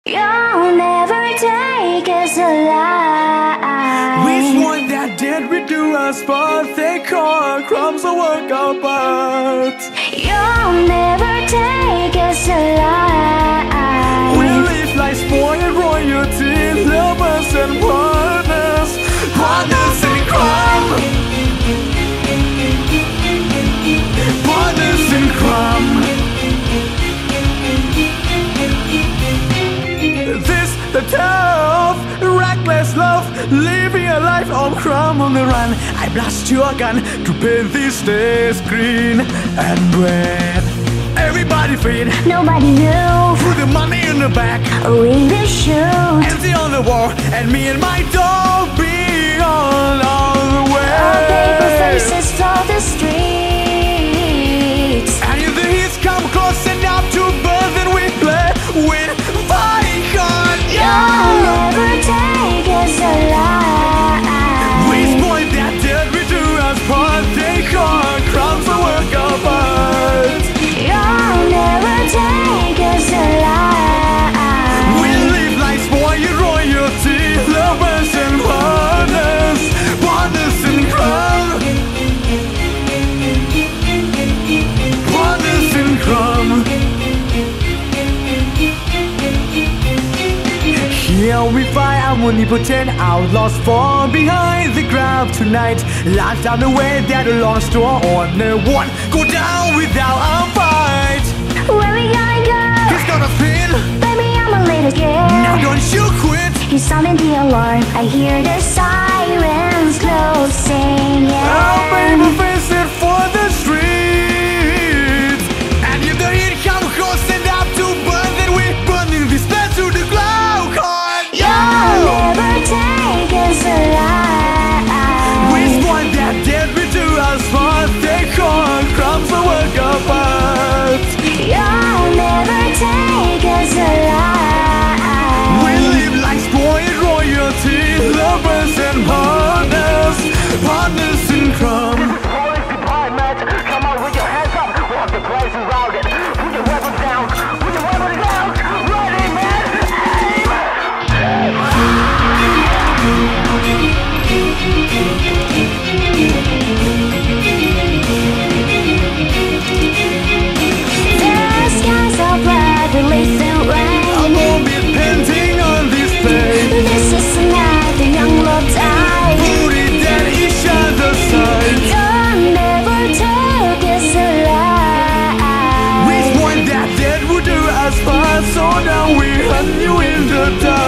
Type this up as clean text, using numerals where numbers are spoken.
You'll never take us alive. Which one that did we do us, but they call crumbs or work apart. You'll never take us alive. We live like spoiled royalty, lovers and partners, partners in crime, partners in crime. This the tough, reckless love, living a life on crime on the run. I blast your gun to paint these days green and red. Everybody feed, Nobody knew. put the money in the back, We will shoot. empty on the wall, and me and my dog be all on the way. Our paper faces flood the streets. And if the heat come close enough to burn, then we play with fire. You'll never take us alive. We spoil that dead, we do us part. They call crumbs and work apart. You'll never take us alive. We live like spoiled royalty, lovers and partners, partners in crime, partners in crime. Here we find omnipotent outlaws fall behind the ground tonight. Life down the way that belongs to our ordinary one. Go down without a fight. Where we gonna go? He's gonna spin. Baby, I'm a little scared. Now don't you quit. He's sounding the alarm. I hear the sirens closing in. Our baby face it for the streets. And if the heat comes close enough to burn, then we're burning this place to the ground. You'll never take us alive. We spoil that dead, we do us part. They call crumbs and work apart. You'll never take us alive. We live like spoiled royalty, lovers and partners, partners in crime. Police department, come on with your hands up. We have the place routed. Put your weapons down. Put your weapons down. Ready, man. The skies are black, releasing rain. A moment painting on this page. This is the night the young love died. Put it at each other's side. You'll never take us alive. We spoil that dead, we do us part. So now we hunt you in the dark.